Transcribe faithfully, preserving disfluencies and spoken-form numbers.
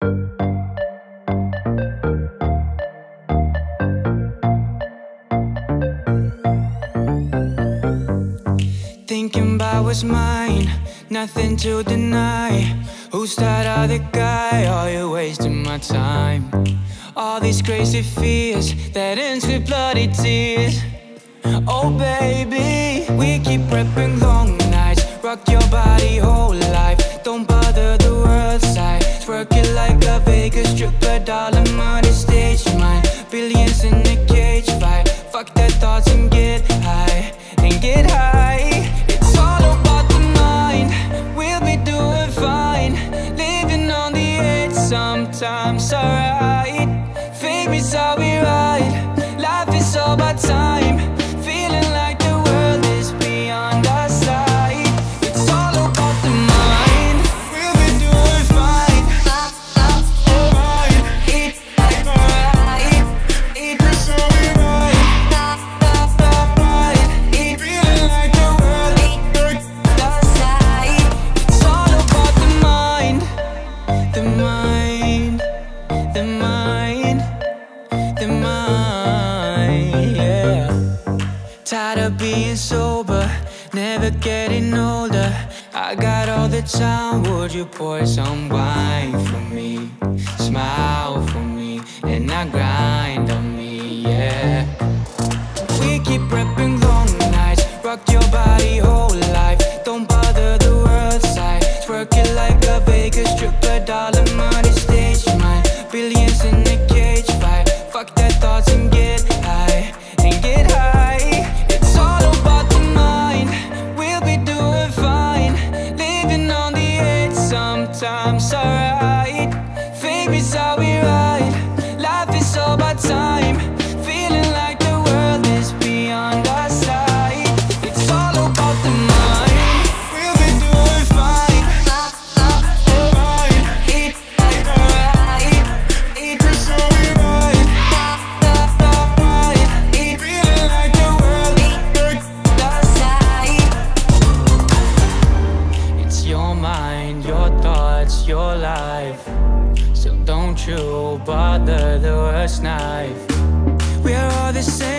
Thinking about what's mine, nothing to deny. Who's that other guy? Are you wasting my time? All these crazy fears that ends with bloody tears. Oh baby, we keep prepping long nights. Rock your body whole life. Don't bother the world side. Twerk it like a Vegas stripper, dollar money stage mine. Billions in a cage fight. Fuck their thoughts and get high, and get high. It's all about the mind. We'll be doing fine. Living on the edge, sometimes alright. Fame is how we ride. Life is all about time. Feeling like the world is beyond our sight. It's all about the mind. We'll be doing fine. Alright. It, alright. It is how we ride. Alright. It feeling like the world is beyond our sight. It's all about the mind. The mind. The mind. The mind, yeah. Tired of being sober, never getting older. I got all the time, would you pour some wine for me? Smile for me, and not grind on me, yeah. We keep prepping long nights. Rock your body whole life. Don't bother the world side. Twerk it like a Vegas stripper, dollar money stage mine. Billions in a cage fight. Fuck their thoughts and get high, and get high. It's all about the mind. We'll be doing fine. Living on the edge, sometimes alright. Fame is how we ride. Life is all about time. Feeling like the world is beyond our sight. It's all about the mind. We'll be doing fine. Alright. It, alright. It is how we ride. Alright. It feeling like the world is beyond our sight. It's your mind, your thoughts, your life. So don't you bother the worst knife. We're all the same.